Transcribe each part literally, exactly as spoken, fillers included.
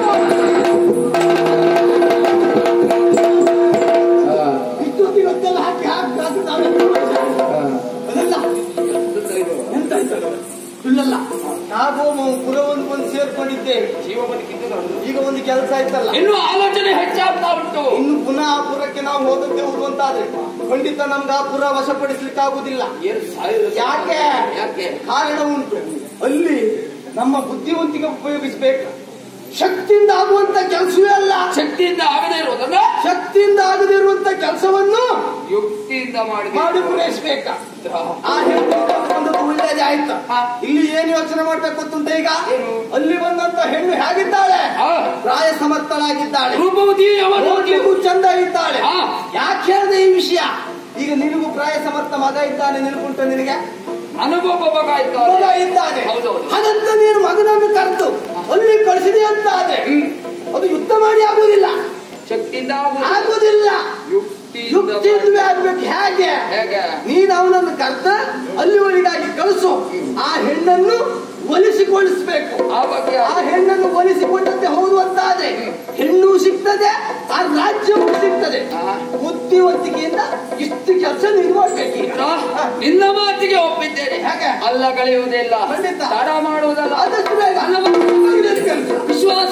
ಇಷ್ಟೊತ್ತಿಗೊತ್ತೆಲ್ಲ ಹಾಕಿ ಹಾಕಿ ಅದೆಲ್ಲ ಎಂತ ಇಲ್ಲಲ್ಲ ನಾವು ಪುರವನ್ನು ಬಂದು ಸೇರ್ಕೊಂಡಿದ್ದೇವೆ. ಜೀವ ಬದುಕಿದ್ದು ಈಗ ಒಂದು ಕೆಲಸ ಆಯ್ತಲ್ಲ, ಇನ್ನು ಆಲೋಚನೆ ಹೆಚ್ಚಾಗ್ತಾ ಉಂಟು. ಇನ್ನು ಪುನಃ ಆ ಪುರಕ್ಕೆ ನಾವು ಹೋದದ್ದೇ ಉರುವಂತಾದ್ರೆ ಖಂಡಿತ ನಮ್ಗೆ ಆ ಪುರ ವಶಪಡಿಸ್ಲಿಕ್ಕೆ ಆಗುದಿಲ್ಲ. ಯಾಕೆ? ಯಾಕೆ? ಕಾರಣ ಉಂಟು. ಅಲ್ಲಿ ನಮ್ಮ ಬುದ್ಧಿವಂತಿಕೆ ಉಪಯೋಗಿಸಬೇಕು. ಶಕ್ತಿಯಿಂದ ಆಗುವಂತ ಕೆಲಸವೇ ಅಲ್ಲ. ಶಕ್ತಿಯಿಂದ ಆಗದೇ ಇರೋದನ್ನ ಶಕ್ತಿಯಿಂದ ಆಗದೇ ಇರುವಂತ ಕೆಲಸವನ್ನು ಯುಕ್ತಿಯಿಂದ ಮಾಡಿ ಮಾಡಿ ಪೂರೈಸಬೇಕ. ಆ ಒಂದು ಒಳ್ಳೇದೇ ಆಯ್ತು. ಇಲ್ಲಿ ಏನ್ ಯೋಚನೆ ಮಾಡ್ಬೇಕು ಗೊತ್ತುಂಟ ಈಗ? ಅಲ್ಲಿ ಬಂದಂತ ಹೆಣ್ಣು ಹೇಗಿದ್ದಾಳೆ? ಪ್ರಾಯ ಸಮರ್ಥಳಾಗಿದ್ದಾಳೆ, ರೂಪವತಿ, ನೋಡ್ಲಿಕ್ಕೂ ಚಂದ ಇದ್ದಾಳೆ. ಯಾಕೆ ಹೇಳಿದೆ ಈ ವಿಷಯ? ಈಗ ನಿನಗೂ ಪ್ರಾಯ ಸಮರ್ಥ ಮಗ ಇದ್ದಾನೆ, ನೆನಪುಂಟ ನಿನಗೆ? ಅನುಭವ ಮಗ ಇದ್ದಾನೆ. ಹಾಗಂತ ನೀನು ಮಗನನ್ನು ಕರೆದು ಅಲ್ಲಿ ಕಳಿಸಿದೆ ಅಂತ ಆದ್ರೆ ಅದು ಯುದ್ಧ ಮಾಡಿ ಆಗುದಿಲ್ಲ, ಶಕ್ತಿಯಿಂದ ಆಗುದಿಲ್ಲ. ಯುಕ್ತಿಯಿಂದ ಆಗ್ಬೇಕು. ಹೇಗೆ? ನೀನು ಅವನನ್ನು ಕರೆದ ಅಲ್ಲಿವರೆಗಾಗಿ ಕಳಿಸು. ಆ ಹೆಣ್ಣನ್ನು ಒಲಿಸಿಗೊಳಿಸ್ಬೇಕು. ಆ ಹೆಣ್ಣನ್ನು ಒಲಿಸಿಕೊಂಡಂತೆ ಹೌದು ಅಂತ ಆದ್ರೆ ಹೆಣ್ಣು ಸಿಗ್ತದೆ, ಆ ರಾಜ್ಯವೂ ಸಿಗ್ತದೆ. ಬುದ್ಧಿವಂತಿಕೆಯಿಂದ ಇಷ್ಟು ಕೆಲಸ ನೀನು ಮಾಡ್ಬೇಕು. ನಿನ್ನ ಮಾತಿಗೆ ಒಪ್ಪಿದ್ದೇನೆ. ಅಲ್ಲ ಕಳೆಯುವುದಿಲ್ಲ, ತಡ ಮಾಡುವುದಲ್ಲ, ಆದಷ್ಟು ಬೇಗ ವಿಶ್ವಾಸ.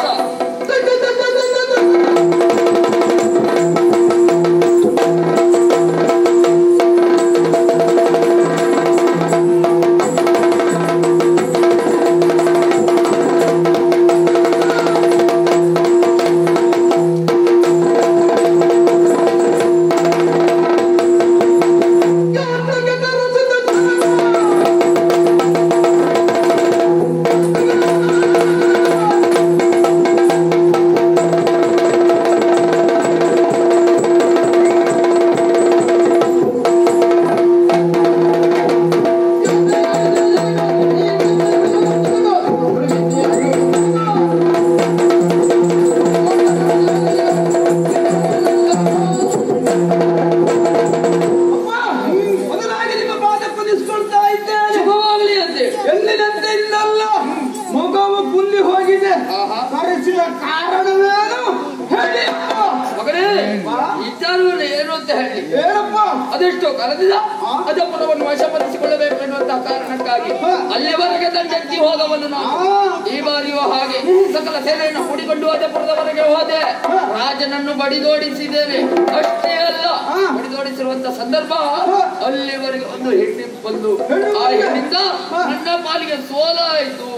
ಅದೆಷ್ಟೋ ಕಾಲದಿಂದ ಅಜಪುರವನ್ನು ವಶಪಡಿಸಿಕೊಳ್ಳಬೇಕು ಎನ್ನುವಂತಹ ಕಾರಣಕ್ಕಾಗಿ ಅಲ್ಲಿವರೆಗೆ ದಂಡೆತ್ತಿ ಹೋದವನು ನಾನು. ಈ ಬಾರಿಯೂ ಹಾಗೆ ಸಕಲ ಸೇನೆಯನ್ನು ಹೂಡಿಕೊಂಡು ಅಜಪುರದವರೆಗೆ ಹೋದೆ. ರಾಜನನ್ನು ಬಡಿದೋಡಿಸಿದ್ದೇನೆ. ಅಷ್ಟೇ ಅಲ್ಲ, ಬಡಿದೋಡಿಸಿರುವಂತ ಸಂದರ್ಭ ಅಲ್ಲಿವರೆಗೆ ಒಂದು ಹೆಣ್ಣು ಬಂದು ಆ ಹೆಣ್ಣಿಂದ ನನ್ನ ಪಾಲಿಗೆ ಸೋಲಾಯಿತು.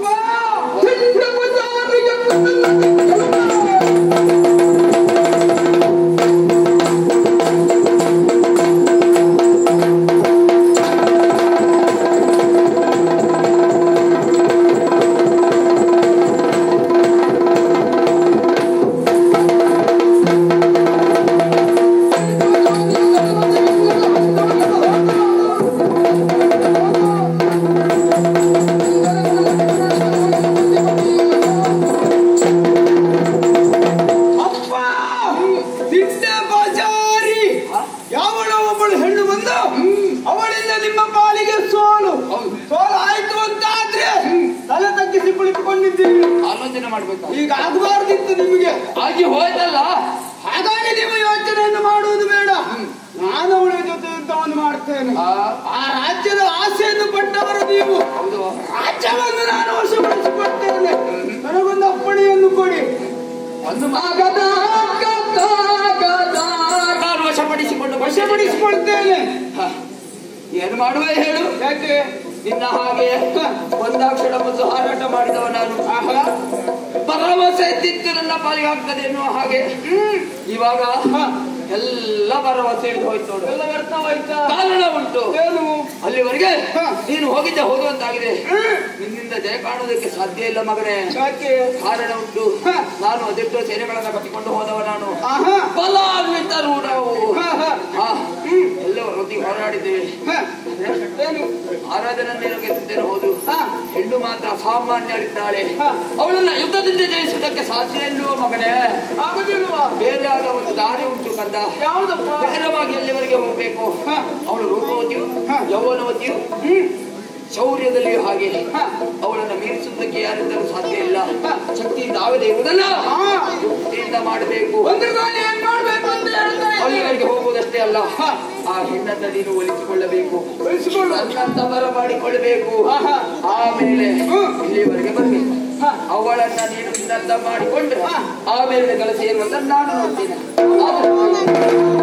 ಆಲೋಚನೆ ಮಾಡ್ಬೇಕು. ಈಗ ಆಗಬಾರ್ದಿತ್ತು ನಿಮಗೆ, ಆಗಿ ಹೋಯ್ತಲ್ಲ. ಹಾಗಾಗಿ ನೀವು ಯೋಚನೆಯನ್ನು ಮಾಡುವುದು ಬೇಡ. ನಾನು ಅವಳ ಜೊತೆ ಯುದ್ಧವನ್ನು ಮಾಡ್ತೇನೆ. ಆ ರಾಜ್ಯದ ಆಸೆಯನ್ನು ಪಟ್ಟವರು ನೀವು. ರಾಜ್ಯವನ್ನು ನಾನು ವಶಪಡಿಸಿಕೊಡ್ತೇನೆ. ನನಗೊಂದು ಅಪ್ಪಣೆಯನ್ನು ಕೊಡಿ. ಒಂದು ನಾನು ವಶಪಡಿಸಿಕೊಂಡು ವಶಪಡಿಸಿಕೊಳ್ತೇನೆ. ಏನು ಮಾಡುವೆ ಹೇಳು? ಯಾಕೆ? ನಿನ್ನ ಹಾಗೆ ಒಂದಾಕ್ಷರ ಒಂದು ಹಾರಾಟ ಮಾಡಿದವ ನಾನು. ಭರವಸೆ ಎತ್ತಿತ್ತು ನನ್ನ ಪಾಲಿಗೆ ಆಗ್ತದೆ ಎನ್ನುವ ಹಾಗೆ. ಇವಾಗ ಎಲ್ಲ ಭರವಸೆ ಹಿಡಿದು ಹೋಯ್ತು ನೋಡು. ಎಲ್ಲ ವ್ಯರ್ಥವಾಯ್ತಾ? ಕಾರಣ ಉಂಟು. ಏನು? ಅಲ್ಲಿವರೆಗೆ ನೀನು ಹೋಗಿದ್ದೆ ಹೋಗುವಂತಾಗಿದೆ. ನಿನ್ನಿಂದ ಜಯ ಕಾಣುವುದಕ್ಕೆ ಸಾಧ್ಯ ಇಲ್ಲ ಮಗನೇ. ಯಾಕೆ? ಕಾರಣ ಉಂಟು. ನಾನು ಅದೆಷ್ಟೋ ಸೇನೆಗಳನ್ನ ಕಟ್ಟಿಕೊಂಡು ಹೋದವ ನಾನು. ಬಲಾನ್ವಿತರು ನಾವು ಎಲ್ಲವರೊಂದಿಗೆ ಹೋರಾಡಿದ್ದೇವೆ. ಆರಾಧನೆಯನ್ನು ಗೆದ್ದಿದ್ದೇನೆ ಹೌದು. ಹೆಣ್ಣು ಮಾತ್ರ ಅಸಾಮಾನ್ಯಳಿದ್ದಾಳೆ. ಅವಳನ್ನ ಯುದ್ಧದಿಂದ ಜಯಿಸುವುದಕ್ಕೆ ಸಾಧ್ಯ ಎನ್ನುವ ಮಗನೇ ಆಗುದಿಲ್ವಾ? ಬೇರೆ ಆದ ಒಂದು ದಾರಿ ಉಂಟು ಕಂದ. ಯಾವುದಪ್ಪ? ನೇರವಾಗಿ ಎಲ್ಲಿವರೆಗೆ ಹೋಗ್ಬೇಕು. ಅವಳು ರೂಪವತಿಯು, ಯೌವನವತಿಯು, ಶೌರ್ಯದಲ್ಲಿಯೂ ಹಾಗೆ ಅವಳನ್ನು ಮೀರಿಸುವುದಕ್ಕೆ ಯಾರಿಂದಲೂ ಸಾಧ್ಯ ಇಲ್ಲ. ಶಕ್ತಿಯಿಂದ ಆಗದೆ ಇರುವುದಲ್ಲ, ಯುಕ್ತಿಯಿಂದ ಮಾಡಬೇಕು. ಅಲ್ಲಿವರೆಗೆ ಹೋಗುವುದಷ್ಟೇ ಅಲ್ಲ, ಆ ಹೆಣ್ಣನ್ನ ನೀನು ಒಲಿಸಿಕೊಳ್ಳಬೇಕು, ನನ್ನಂತ ಬರ ಮಾಡಿಕೊಳ್ಳಬೇಕು. ಆಮೇಲೆ ಇಲ್ಲಿವರೆಗೆ ಬರಬೇಕು. ಅವಳನ್ನ ನೀನು ನಿನ್ನಂತ ಮಾಡಿಕೊಂಡ್ರೆ ಆಮೇಲೆ ಕೆಲಸ ಏನು ಅಂತ ನಾನು ನೋಡ್ತೀನಿ.